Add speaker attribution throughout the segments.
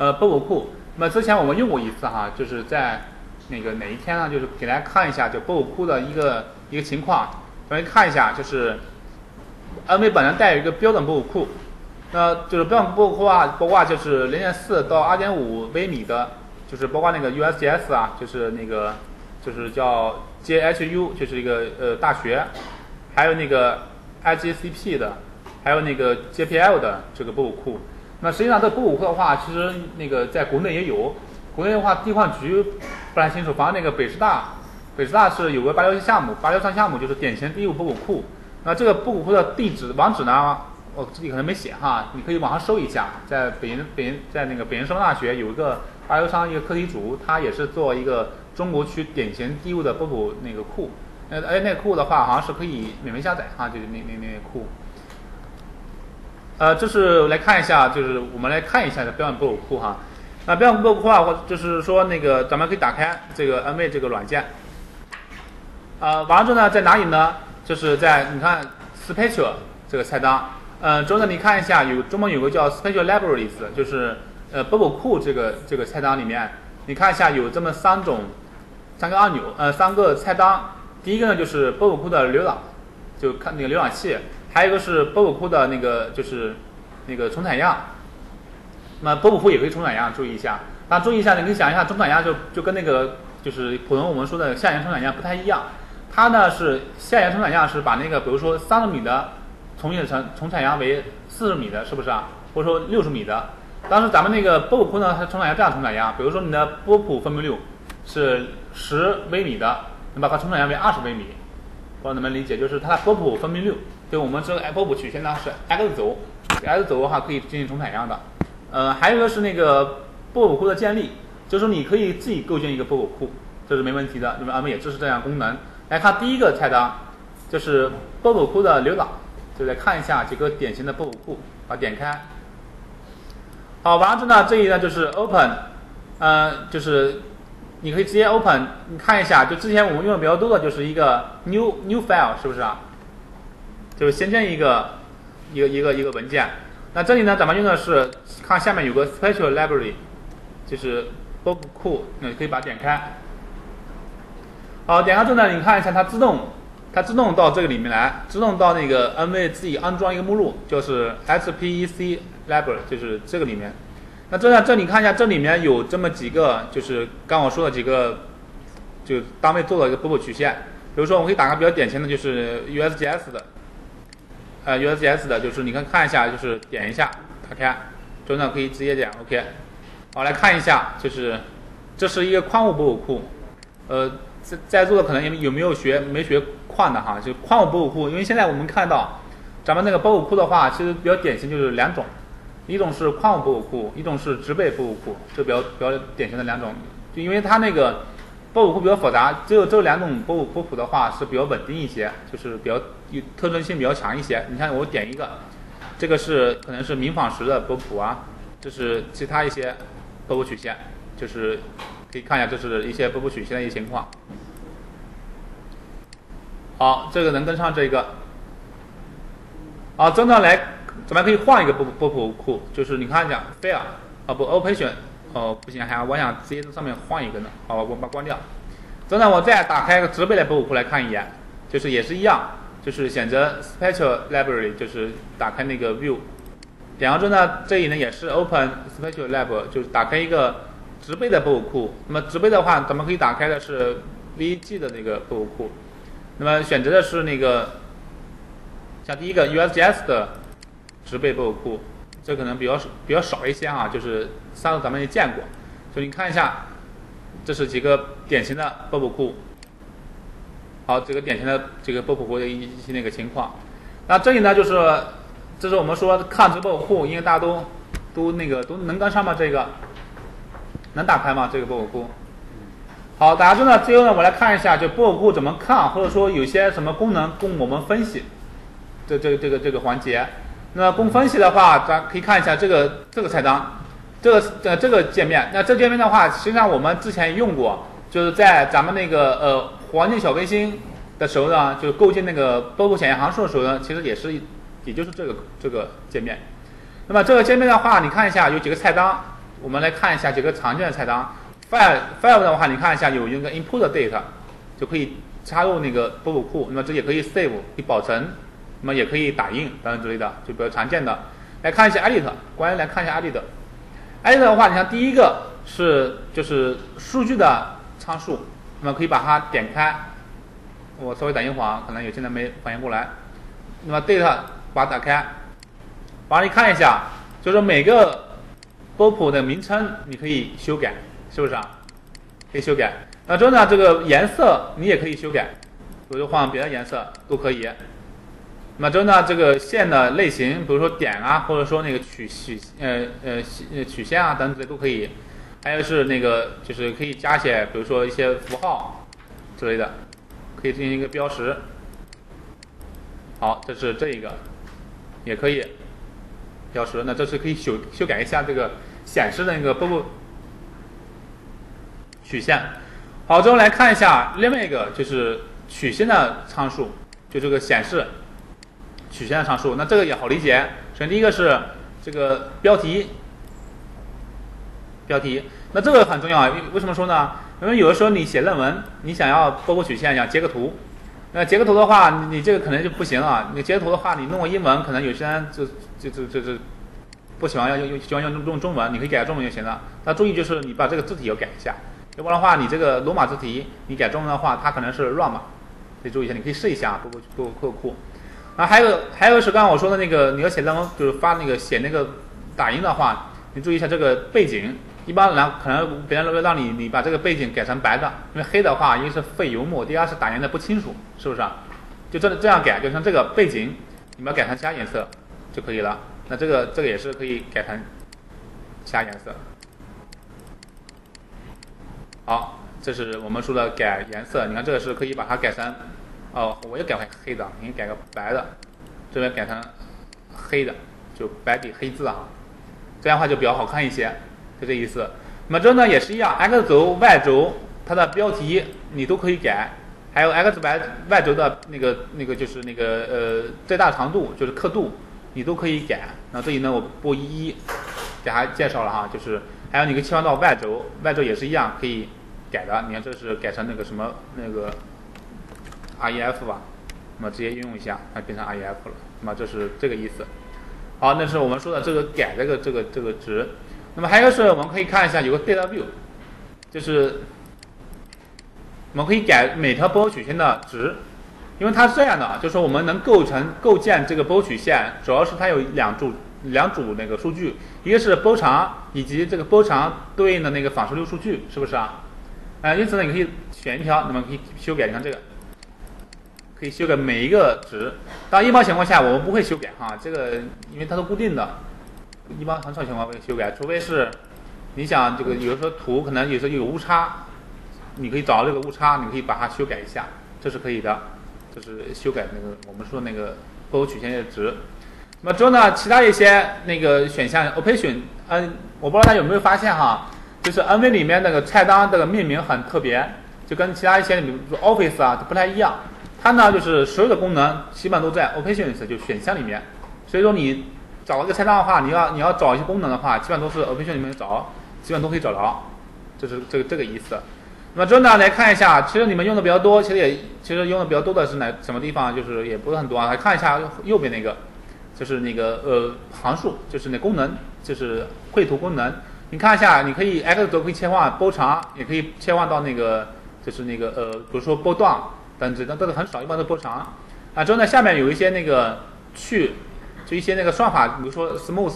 Speaker 1: 波普库。那么之前我们用过一次哈，就是在那个哪一天呢？就是给大家看一下就波普库的一个情况。咱们看一下，就是 NV 本人带有一个标准波普库，那就是标准波普库啊，包括就是0.4到2.5微米的，就是包括那个 USGS 啊，就是那个就是叫 JHU， 就是一个大学，还有那个 IGCP 的，还有那个 JPL 的这个波普库。那实际上这波普库的话，其实那个在国内也有，国内的话地矿局不太清楚，反正那个北师大是有个863项目，863项目就是典型第一步波普库。那这个波普库的地址网址呢，我这里可能没写哈，你可以网上搜一下，在在那个北京师范大学有一个863一个课题组，它也是做一个中国区典型第一步的波普那个库。那个库的话好像是可以免费下载哈，就是那个库。这是来看一下，就是我们来看一下的标准波普库哈。那标准波普库啊，就是说那个咱们可以打开这个 NV 这个软件。完了之后呢，在哪里呢？就是在你看 Special 这个菜单，之后呢你看一下中文有个叫 Special Libraries， 就是波普库这个菜单里面，你看一下有这么三个按钮，3个菜单。第一个呢就是波普库的浏览，就看那个浏览器，还有一个是波普库的那个就是那个重采样。那波普库也可以重采样，注意一下。那注意一下，你可以想一下重采样就跟那个就是普通我们说的下沿重采样不太一样。它呢是下沿重采样是把那个比如说30米的重采样为40米的，是不是啊？或者说60米的。当时咱们那个波普库呢，它重采样这样重采样，比如说你的波普分辨率是10微米的，你把它重采样为20微米，不知道能不能理解？就是它的波普分辨率，对我们这个波普曲线呢是 X 轴，X 轴的话可以进行重采样的。还有一个是那个波普库的建立，就是说你可以自己构建一个波普库，这是没问题的，因为俺们也支持这样功能。来看第一个菜单，就是波普库的浏览，就来看一下几个典型的波普库，把它点开。好，完了之后呢，这里呢就是 Open， 就是你可以直接 Open， 你看一下，就之前我们用的比较多的就是一个 New File， 是不是啊？就是新建一个文件。那这里呢，咱们用的是看下面有个 Special Library， 就是波普库，你可以把它点开。好，点开之后呢，你看一下它自动到这个里面来，自动到那个 NV 自己安装一个目录，就是 HPEC Library， 就是这个里面。那这里看一下，这里面有这么几个，就是刚我说的几个，就单位做了一个波普曲线。比如说，我可以打个比较典型的，就是 USGS 的，USGS 的，就是你看一下，就是点一下打开，之后呢可以直接点 OK。好，来看一下，就是这是一个矿物波普库，在座的可能有没有没学矿的哈，就矿物波普库，因为现在我们看到咱们那个波普库的话，其实比较典型就是2种，一种是矿物波普库，一种是植被波普库，这比较典型的2种。就因为它那个波普库比较复杂，只有这2种波普的话是比较稳定一些，就是比较特征性比较强一些。你看我点一个，这个是可能是明纺石的波普啊，这是其他一些波普曲线，就是可以看一下，这是一些波普曲线的一些情况。好，这个能跟上这个。好，真的来，咱们可以换一个波普库，就是你看一下 fair 不 operation 不行，我想直接在上面换一个呢。好，我把它关掉。真的，我再打开一个植被的波普库来看一眼，就是也是一样，就是选择 Special Library， 就是打开那个 View。点完之后呢，这里呢也是 Open Special Lab， 就是打开一个植被的波普库。那么植被的话，咱们可以打开的是 VG 的那个波普库。那么选择的是那个像第一个 USGS 的植被波普库，这可能比较少一些啊，就是上次咱们也见过。就你看一下，这是几个典型的波普库。好，这个典型的这个波普库的一些那个情况。那这里呢，就是这是我们说抗植波普库，因为大家都能跟上吗？这个能打开吗？这个波普库？好，大家知道最后呢，我来看一下，就波普库怎么看，或者说有些什么功能供我们分析。这个环节，那供分析的话，咱可以看一下这个菜单，这个界面。那这界面的话，实际上我们之前也用过，就是在咱们那个环境小更新的时候呢，就构建那个波普显现函数的时候呢，其实也就是这个界面。那么这个界面的话，你看一下有几个菜单， 我们来看一下几个常见的菜单。file 的话，你看一下有一个 input date， 就可以插入那个波普库，那么这也可以 save， 可以保存，那么也可以打印等等之类的，就比较常见的。来看一下 edit， 关于来看一下 edit。edit 的话，你像第一个就是数据的参数，那么可以把它点开。我稍微等一会儿，可能有些人没反应过来。那么 data 把它打开，帮你看一下，就是每个波普的名称你可以修改，是不是啊？可以修改。那之后呢，这个颜色你也可以修改，比如说换别的颜色都可以。那么之后呢，这个线的类型，比如说点啊，或者说那个曲线啊等等之类都可以。还有是那个就是可以加些，比如说一些符号之类的，可以进行一个标识。好，这是这一个，也可以标识。那这是可以修改一下这个显示的那个波普曲线。好，之后来看一下另外一个就是曲线的参数，就这个显示曲线的参数。那这个也好理解。首先第一个是这个标题，那这个很重要。为什么说呢？因为有的时候你写论文，你想要波普曲线，想截个图。那截个图的话，你这个可能就不行了。你截图的话，你弄个英文，可能有些人就不喜欢用中文，你可以改中文就行了。那注意就是你把这个字体要改一下，要不然的话，你这个罗马字体你改中文的话，它可能是乱码，得注意一下。你可以试一下波普库。然后还有是刚刚我说的那个，你要写论文就是写那个打印的话，你注意一下这个背景。一般人可能别人会让你把这个背景改成白的，因为黑的话，一个是费油墨，第二是打印的不清楚，是不是啊？就这样改，就像这个背景，你们改成其他颜色就可以了。那这个也是可以改成其他颜色。好，这是我们说的改颜色。你看这个是可以把它改成，我也改回黑的，你改个白的，这边改成黑的，就白底黑字啊，这样的话就比较好看一些。就这意思。那么这呢也是一样 ，x 轴、y 轴它的标题你都可以改，还有 x、y 轴的那个就是那个最大长度就是刻度你都可以改。那这里呢我不一一给大家介绍了哈，就是还有你可以切换到 y 轴也是一样可以改的。你看这是改成那个什么那个 REF 吧，那么直接应用一下，它变成 REF 了。那么这是这个意思。好，那是我们说的这个改这个值。那么还有是我们可以看一下有个 data view， 就是我们可以改每条波曲线的值，因为它是这样的，就是说我们能构建这个波曲线，主要是它有两组那个数据，一个是波长以及这个波长对应的那个反射率数据，是不是啊？因此呢，你可以选一条，那么可以修改，你看这个可以修改每一个值。当然一般情况下我们不会修改哈，这个因为它都固定的。一般很少情况会修改，除非是你想这个有的时候图可能有时候有误差，你可以找到这个误差，你可以把它修改一下，这是可以的。这是修改那个我们说那个波普曲线的值。那么之后呢，其他一些那个选项 operation， 我不知道大家有没有发现哈，就是 NV 里面那个菜单这个命名很特别，就跟其他一些比如说 Office 啊不太一样。它呢就是所有的功能基本都在 operations 就选项里面，所以说你找一个菜单的话，你要找一些功能的话，基本都是 operation 里面找，基本都可以找着，这是这个意思。那么之后呢，来看一下，其实你们用的比较多，其实用的比较多的是什么地方？就是也不是很多啊。来看一下右边那个，就是那个函数，就是那功能，就是绘图功能。你看一下，你可以 x 轴可以切换波长，也可以切换到那个就是那个比如说波段等等，这个很少，一般都是波长。之后呢，下面有一些那个就一些那个算法，比如说 smooth，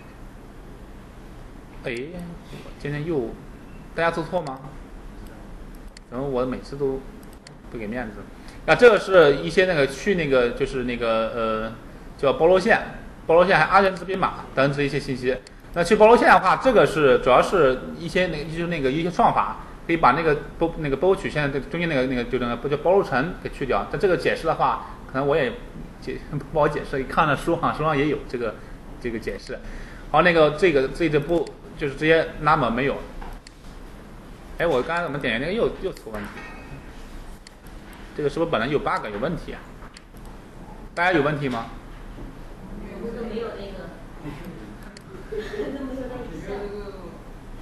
Speaker 1: 今天又大家做错吗？然后我每次都不给面子。这个是一些那个那个就是那个叫包罗线还阿元字编码等等这一些信息。那去包罗线的话，这个是主要是一些一些算法，可以把那个波曲线的中间那个就不叫包罗层给去掉。但这个解释的话，可能我也不好解释，看了书上也有这个解释。好，这不就是直接 number 没有。我刚才怎么点那个又出问题？这个是不是本来有 bug 有问题啊？大家有问题吗？
Speaker 2: 没有那个。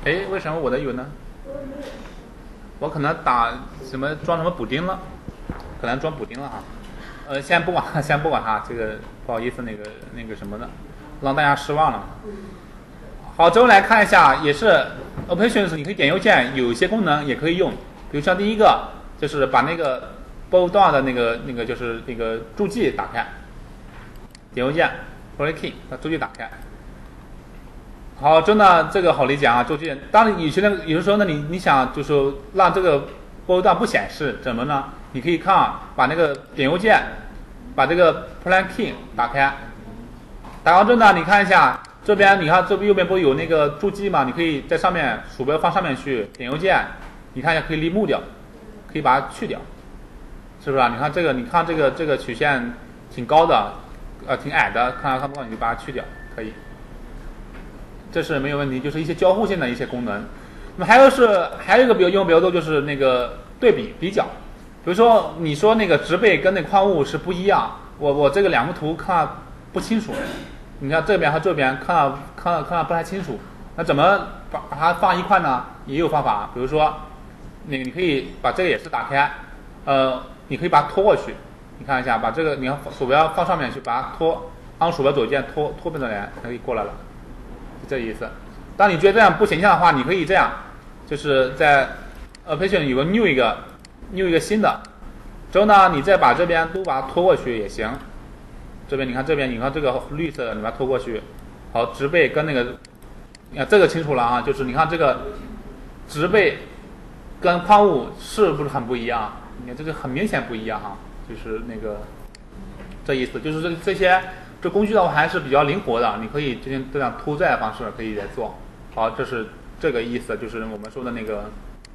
Speaker 1: 哎，为什么我的有呢？我可能装什么补丁了，可能装补丁了哈。先不管它，这个不好意思，那个什么的，让大家失望了。好，之后来看一下，也是 Operations， 你可以点右键，有一些功能也可以用，比如像第一个就是把那个 bold 的那个就是那个注记打开，点右键 Play Key 把注记打开。好，真的这个好理解啊，注记。当然有的时候呢，你想就是让这个 bold 不显示，怎么呢？你可以把那个点右键，把这个 Play Key 打开，打完之后呢，你看一下。这边你看，这边右边不是有那个注记吗？你可以在上面鼠标放上面去，点右键，你看一下可以remove掉，可以把它去掉，是不是啊？你看这个曲线挺高的，挺矮的，看不到你就把它去掉，可以，这是没有问题，就是一些交互性的一些功能。那么还有一个用比较多就是那个对比比较，比如说你说那个植被跟那矿物是不一样，我这个两幅图看不清楚。你看这边和这边看不太清楚，那怎么把它放一块呢？也有方法，比如说，你可以把这个也是打开，你可以把它拖过去，你看一下，把这个你要鼠标放上面去，把它拖，按鼠标左键拖变成来，它可以过来了，就这意思。当你觉得这样不形象的话，你可以这样，就是在 Operation 有个 new 一个新的，之后呢，你再把这边都把它拖过去也行。这边你看这个绿色的，你把它拖过去，好，植被跟那个，你看这个清楚了啊，就是你看这个植被跟矿物是不是很不一样？你看这个很明显不一样哈，就是那个这意思，就是这工具的话还是比较灵活的，你可以进行这样拖拽的方式可以来做。好，这是这个意思，就是我们说的那个，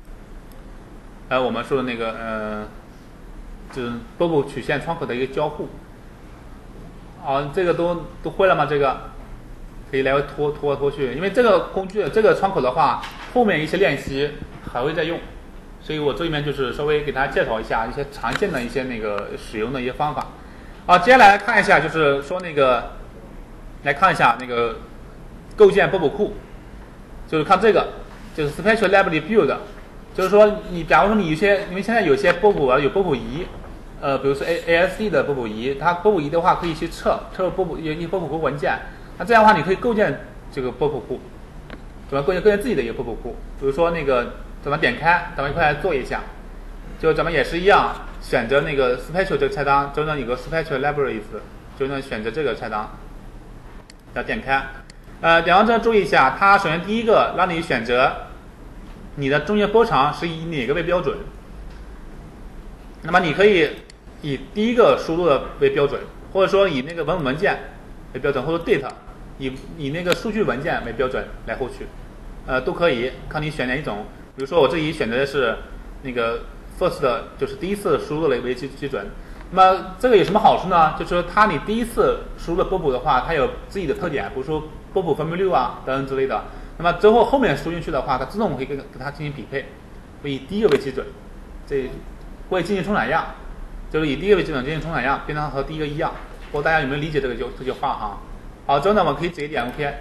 Speaker 1: 就是多部曲线窗口的一个交互。好，这个都会了吗？这个可以来回拖去，因为这个工具这个窗口的话，后面一些练习还会再用，所以我这里面就是稍微给大家介绍一下一些常见的一些那个使用的一些方法。好，接下来看一下，就是说来看一下那个构建波普库，就是看这个，就是 Spatial Library Build， 就是说假如说因为现在有些波普有波普仪。比如说 ASD 的波普仪，它波普仪的话可以去测波普一些波普库文件，那这样的话你可以构建这个波普库，怎么构建自己的一个波普库？比如说那个怎么点开，咱们一块来做一下，就咱们也是一样，选择那个 Spatial 这个菜单，中间有个 Spatial Libraries， 就能选择这个菜单，要点开。点完之后注意一下，它首先第一个让你选择你的中间波长是以哪个为标准，那么你可以以第一个输入的为标准，或者说以那个文件为标准，或者 data 以那个数据文件为标准来获取，都可以，看你选哪一种。比如说我这里选择的是那个 first， 就是第一次输入的为基准。那么这个有什么好处呢？就是说你第一次输入的波普的话，它有自己的特点，比如说波普分辨率啊等等之类的。那么之后面输进去的话，它自动会跟它进行匹配，会以第一个为基准，这会进行冲染样。就是以第一个为基准进行冲染样，变成和第一个一样。不知道大家有没有理解这句话哈？好，之后呢，我们可以直接点 OK。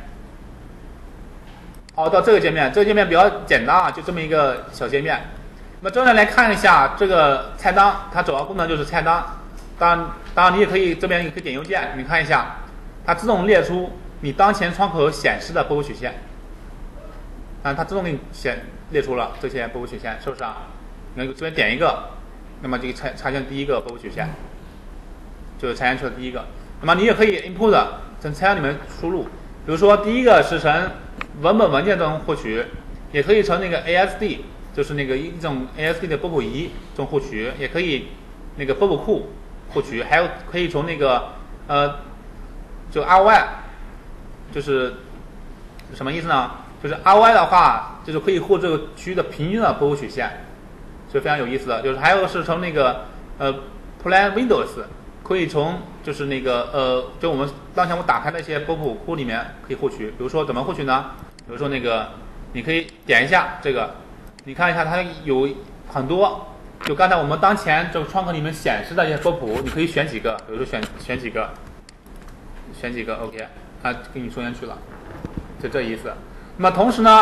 Speaker 1: 好，到这个界面比较简单啊，就这么一个小界面。那么之后呢，来看一下这个菜单，它主要功能就是菜单。当然你也可以这边你可以点右键，你看一下，它自动列出你当前窗口显示的波谱曲线。它自动给你列出了这些波谱曲线，是不是啊？你这边点一个。那么就查询第一个波谱曲线，就是查询出的第一个。那么你也可以 input 从菜单里面输入，比如说第一个是从文本文件中获取，也可以从那个 ASD， 就是那个一种 ASD 的波谱仪中获取，也可以那个波谱库获取，还有可以从那个就 ROI， 就是什么意思呢？就是 ROI 的话，就是可以获这个区域的平均的波谱曲线。就非常有意思的，就是还有是从那个Plan Windows 可以从就是那个就我们当前我打开那些波谱库里面可以获取，比如说怎么获取呢？比如说那个你可以点一下这个，你看一下它有很多，就刚才我们当前这个窗口里面显示的一些波谱，你可以选几个，比如说选几个 OK， 它给你收进去了，就这意思。那么同时呢，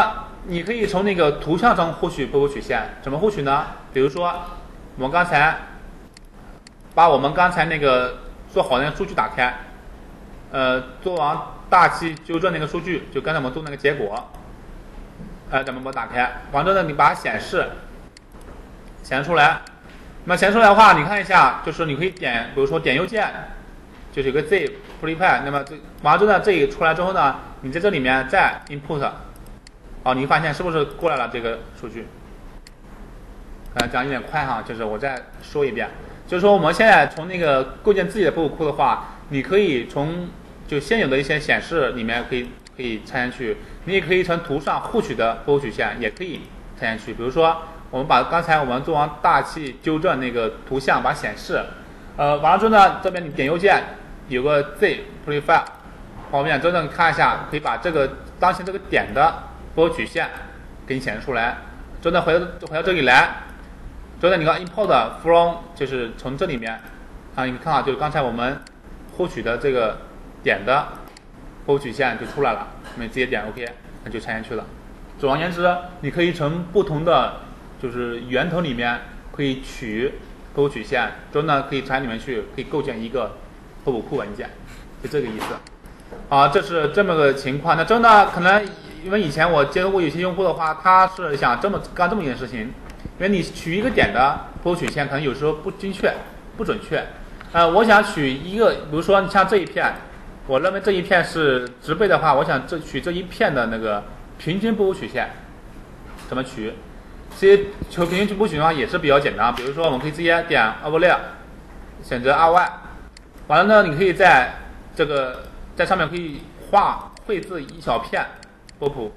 Speaker 1: 你可以从那个图像中获取波幅曲线，怎么获取呢？比如说，我们刚才把我们刚才那个做好那个数据打开，做完大气纠正那个数据，就刚才我们做那个结果，咱们把它打开，完之后呢，你把它显示出来。那么显示出来的话，你看一下，就是你可以点，比如说点右键，就是有个 Z prepare， 那么完了之后呢，这个出来之后呢，你在这里面再 input， 好，你发现是不是过来了这个数据？讲有点快哈，就是我再说一遍，就是说我们现在从那个构建自己的波幅库的话，你可以从就现有的一些显示里面可以插进去，你也可以从图上获取的波幅曲线也可以插进去，比如说我们把刚才我们做完大气纠正那个图像把它显示，完了之后呢，这边你点右键有个 Z prefire， 方便真正看一下，可以把这个当前这个点的波幅曲线给你显示出来，真的回到这里来。所以呢，你看 import from 就是从这里面啊，你看啊，就是刚才我们获取的这个点的波幅曲线就出来了，我们直接点 OK， 那就插进去了。总而言之，你可以从不同的就是源头里面可以取波幅曲线，之后呢可以插里面去，可以构建一个波幅库文件，就这个意思。啊，这是这么个情况。那真的可能因为以前我接触过有些用户的话，他是想干这么一件事情。因为你取一个点的波幅曲线可能有时候不精确、不准确。我想取一个，比如说你像这一片，我认为这一片是直背的话，我想取这一片的那个平均波幅曲线，怎么取？其实求平均波幅曲线的话也是比较简单。比如说我们可以直接点 Overlay， 选择 RY， 完了呢，你可以在上面可以绘制一小片波幅。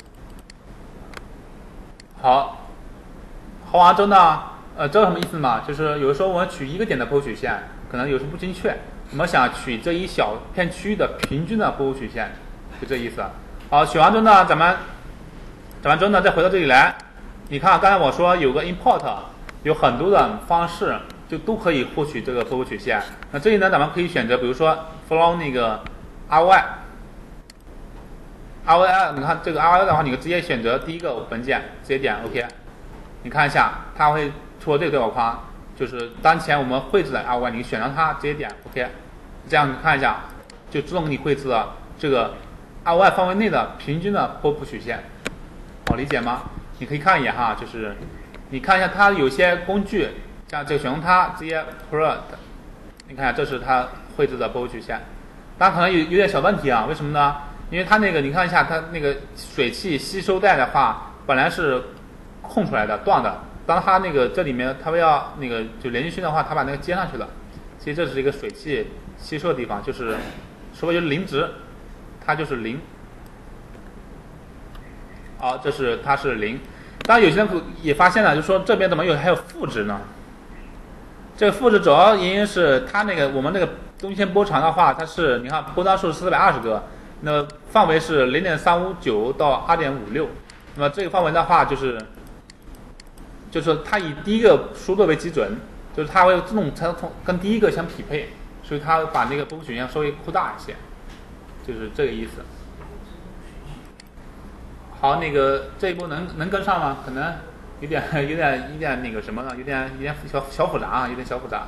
Speaker 1: 好完之后呢，知道什么意思吗？就是有的时候我们取一个点的波幅曲线，可能有时候不精确，我们想取这一小片区域的平均的波幅曲线，就这意思。好，取完之后呢，咱们之后呢，再回到这里来，你看刚才我说有个 import， 有很多的方式就都可以获取这个波幅曲线。那这里呢，咱们可以选择，比如说 from 那个 RY， 你看这个 RY 的话，你直接选择第一个文件，直接点 OK。你看一下，它会出这个对话框，就是当前我们绘制的 RY， 你选择它，直接点 OK， 这样你看一下，就自动给你绘制了这个 RY 范围内的平均的波幅曲线，好理解吗？你可以看一眼哈，就是你看一下它有些工具，像这个选用它直接 Pro， 你看一下这是它绘制的波幅曲线，当然可能有点小问题啊，为什么呢？因为它那个你看一下它那个水汽吸收带的话，本来是空出来的断的，当它那个这里面它要那个就连续性的话，它把那个接上去了。其实这是一个水汽吸收的地方，就是说白就是零值，它就是零。好，它是零。当然有些人也发现了，就说这边怎么还有负值呢？这个负值主要原因是它那个我们那个中线波长的话，它是你看波段数是420个，那范围是0.359到2.56，那么这个范围的话就是它以第一个输入为基准，就是它会自动跟第一个相匹配，所以它把那个波幅曲线稍微扩大一些，就是这个意思。好，那个这一步能跟上吗？可能有点那个什么呢？有点小复杂啊，有点小复杂。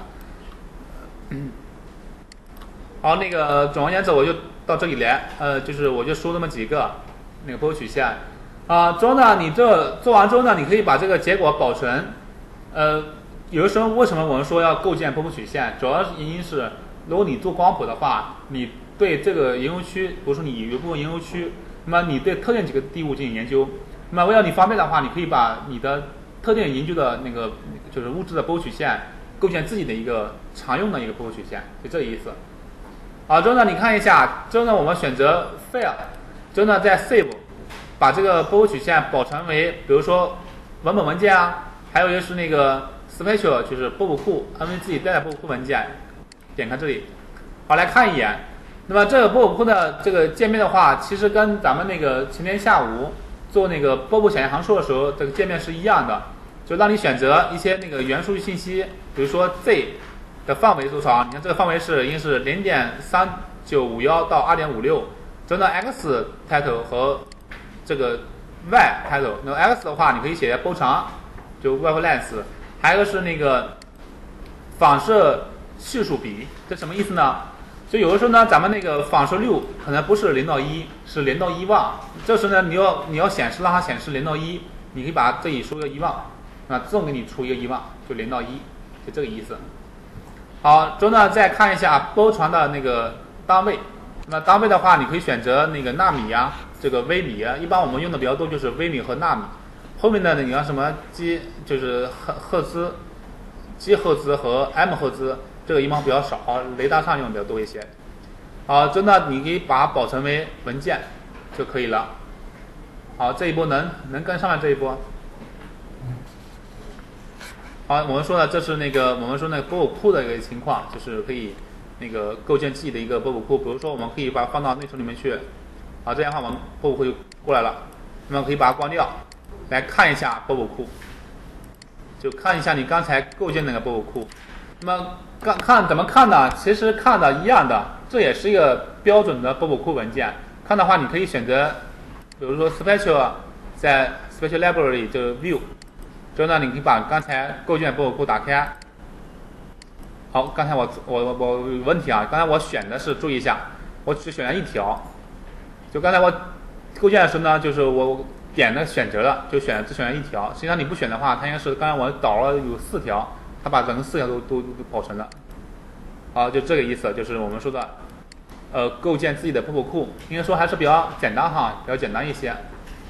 Speaker 1: 好，那个总而言之我就到这里来，就是我就说这么几个那个波幅曲线。之后呢，你这做完之后呢，你可以把这个结果保存。有的时候为什么我们说要构建波幅曲线？主要原因是，如果你做光谱的话，你对这个研究区，比如说你有一部分研究区，那么你对特定几个地物进行研究，那么为了你方便的话，你可以把你的特定研究的那个就是物质的波幅曲线，构建自己的一个常用的一个波幅曲线，就这个意思。之后呢，你看一下，之后呢，我们选择 File， 之后呢再 Save。把这个波幅曲线保存为，比如说文本文件啊，还有就是那个 Special， 就是波幅库 ，NV 自己带的波幅库文件，点开这里，好来看一眼。那么这个波幅库的这个界面的话，其实跟咱们那个前天下午做那个波幅显现函数的时候，这个界面是一样的，就让你选择一些那个元数据信息，比如说 Z 的范围多少？你看这个范围应该是0.3951到2.56，真的 X title 和这个 Y title， 那 X 的话你可以写波长，就 wavelength， 还有一个是那个反射系数比，这什么意思呢？就有的时候呢，咱们那个反射率可能不是0到1，是0到1万。这时呢，你要显示让它显示0到1，你可以把这里输个1万，那自动给你出一个1万，就0到1，就这个意思。好，之后呢再看一下波长的那个单位。那单位的话，你可以选择那个纳米啊，这个微米啊，一般我们用的比较多就是微米和纳米。后面呢，你要什么基就是赫兹、基赫兹和 M 赫兹。这个一般比较少，雷达上用的比较多一些。好，真的你可以把它保存为文件就可以了。好，这一波能跟上面这一波。好，我们说的这是那个我们说那个波谱库的一个情况，就是可以那个构建自己的一个波谱库。比如说，我们可以把它放到内存里面去。好，这样的话我们波谱库就过来了。那么可以把它关掉，来看一下波谱库，就看一下你刚才构建那个波谱库。那么看怎么看呢？其实看的一样的，这也是一个标准的波谱库文件。看的话，你可以选择，比如说 Special， 在 Special Library 就 View， 之后呢，你可以把刚才构建的波谱库打开。好，刚才我有问题啊，刚才我选的是注意一下，我只选了一条。就刚才我构建的时候呢，就是我点了选择了，就只选了一条。实际上你不选的话，它应该是刚才我导了有4条。它把整个4条都保存了，好，就这个意思，就是我们说的，构建自己的波谱库，应该说还是比较简单哈，比较简单一些。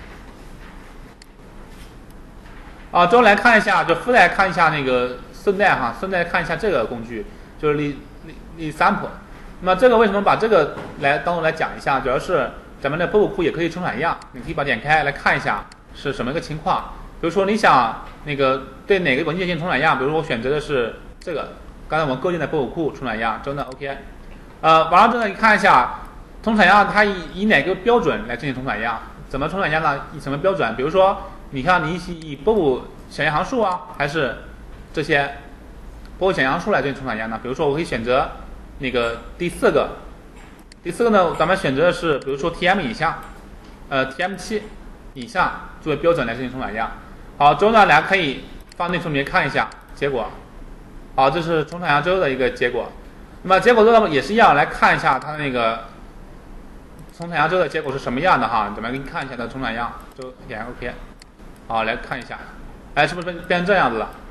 Speaker 1: 啊，之后来看一下，就附带看一下那个顺带看一下这个工具，就是example。那么这个为什么把这个当中来讲一下？主要是咱们的波谱库也可以冲产样，你可以把点开来看一下是什么一个情况。比如说你想那个对哪个文件进行重转样，比如说我选择的是这个，刚才我们构建的波谱库重转样，真的 OK。完了之后呢，你看一下重转样它以哪个标准来进行重转样？怎么重转样呢？以什么标准？比如说你看你以波谱显现函数啊，还是这些波谱显现函数来进行重转样呢？比如说我可以选择那个第四个呢，咱们选择的是比如说 TM 以下，TM7 以下作为标准来进行重转样。好，之后呢，大家可以放内存里面看一下结果。好，这是重转样之后的一个结果。那么结果之后也是一样，来看一下它的那个重转样之后的结果是什么样的哈。咱们给你看一下它的重转样就也 OK。好，来看一下，哎，是不是变成这样子了？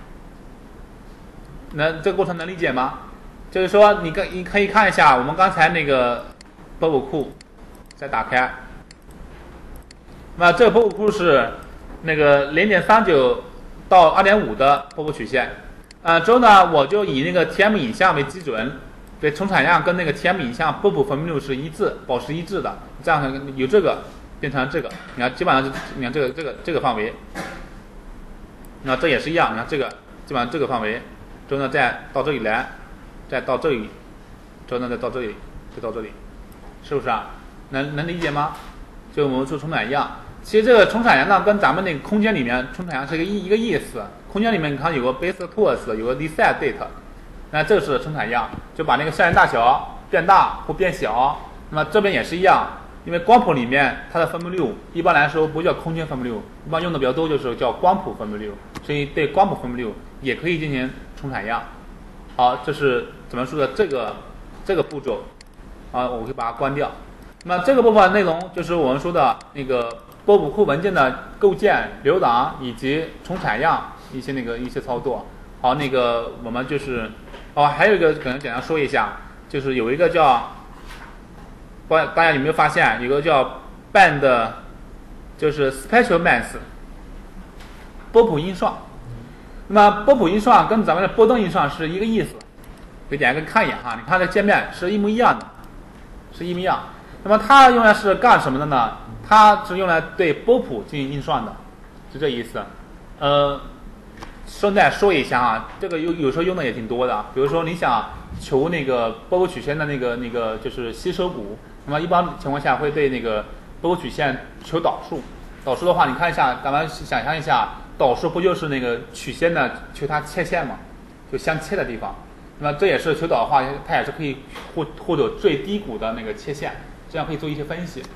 Speaker 1: 这个过程能理解吗？就是说你可以看一下我们刚才那个波谱库，再打开。那么这个波谱库是那个 0.39 到 2.5 的波谱曲线。之后呢，我就以那个 TM 影像为基准，对重产样跟那个 TM 影像波谱分辨率是保持一致的。这样由这个变成这个，你看基本上就你看这个范围。那这也是一样，你看这个基本上这个范围，之后呢再到这里来，再到这里，之后呢再到这里，就到这里，是不是啊？能理解吗？就我们说重产样。其实这个重产样呢，跟咱们那个空间里面重产样是一个意思。空间里面你看有个 base course， 有个 reset date， 那这是重产样，就把那个效应大小变大或变小。那么这边也是一样，因为光谱里面它的分辨率一般来说不叫空间分辨率，一般用的比较多就是叫光谱分辨率，所以对光谱分辨率也可以进行重产样。好，这是怎么说的这个步骤啊，我会把它关掉。那么这个部分内容就是我们说的那个波谱库文件的构建、留档以及重产样一些操作。好，那个我们就是还有一个可能简单说一下，就是有一个叫大家有没有发现有个叫 band， 就是 spatial math 波谱印算。那么波谱印算跟咱们的波动印算是一个意思，给大家看一眼哈，你看这界面是一模一样的，是一模一样。那么它用来是干什么的呢？它是用来对波谱进行印算的，就这意思。顺带说一下啊，这个有时候用的也挺多的。比如说你想求那个波谱曲线的那个就是吸收股，那么一般情况下会对那个波谱曲线求导数。导数的话，你看一下，咱们想象一下，导数不就是那个曲线的求它切线嘛，就相切的地方。那么这也是求导的话，它也是可以获得最低谷的那个切线。这样可以做一些分析。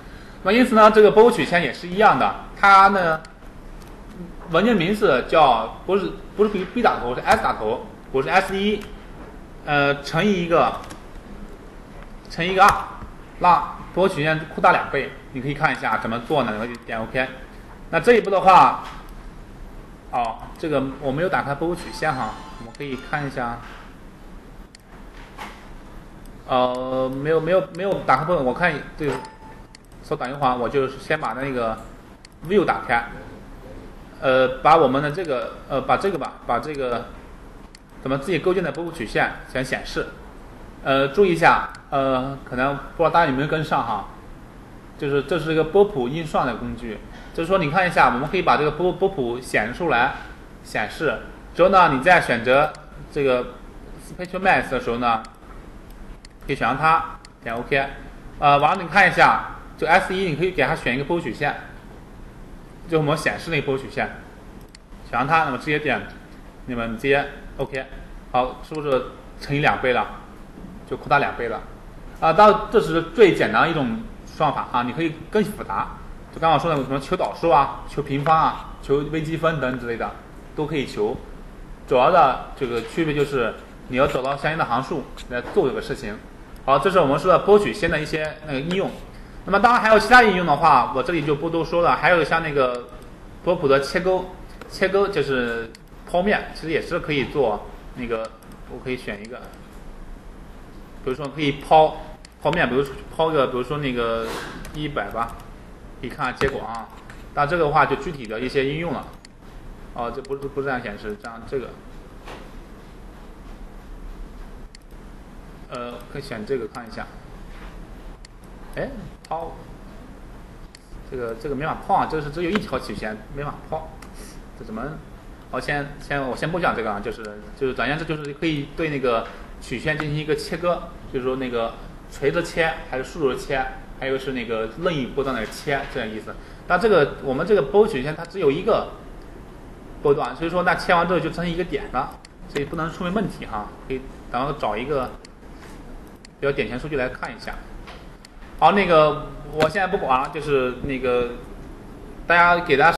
Speaker 1: 那因此呢，这个波曲线也是一样的，它呢文件名字叫不是 B 打头，是 S 打头，我是 S1，乘以一个2，让波曲线扩大2倍。你可以看一下怎么做呢？然后就点 OK。那这一步的话，这个我没有打开波曲线哈，我们可以看一下。没有打开波，我看这个稍等一会儿，我就先把那个 View 打开，把我们的这个把这个咱们自己构建的波曲线先显示。注意一下，可能不知道大家有没有跟上哈，就是这是一个波谱印算的工具，就是说你看一下，我们可以把这个波谱显示出来，显示之后呢，你在选择这个 Spatial Mask 的时候呢，可以选上它，点 OK。完了你看一下，就 S1 你可以给它选一个波曲线，就我们显示那个波曲线，选上它，那么直接点，那么直接 OK。好，是不是乘以2倍了？就扩大2倍了。当然这是最简单的一种算法啊，你可以更复杂。就刚刚说的什么求导数啊、求平方啊、求微积分等之类的，都可以求。主要的这个区别就是你要找到相应的行数来做这个事情。好，这是我们说的波曲线的一些应用。那么当然还有其他应用的话，我这里就不多说了。还有像那个波谱的切钩就是剖面，其实也是可以做那个，我可以选一个，比如说可以剖面，比如抛个，比如说那个100吧，可以看看结果啊。但这个的话就具体的一些应用了。这不是这样显示，这样这个。可以选这个看一下。抛，这个没法抛啊，这是只有一条曲线，没法抛，这怎么？我先不讲这个啊，就是总而言之就是可以对那个曲线进行一个切割，就是说那个垂直切还是竖着切，还有是那个任意波段的切，这样意思。但这个我们这个波曲线它只有一个波段，所以说那切完之后就成一个点了，所以不能出现问题哈。可以然后找一个比较典型数据来看一下。好，那个我现在不管了，就是那个给大家